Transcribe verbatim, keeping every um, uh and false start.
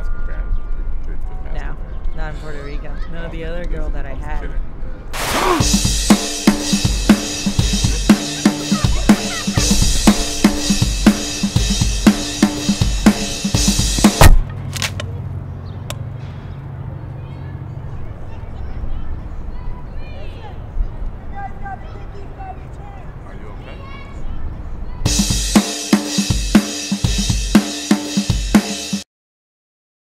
Pascal band. The, the Pascal No, band. not in Puerto Rico. No, Oh, the other girl that I was had. kidding.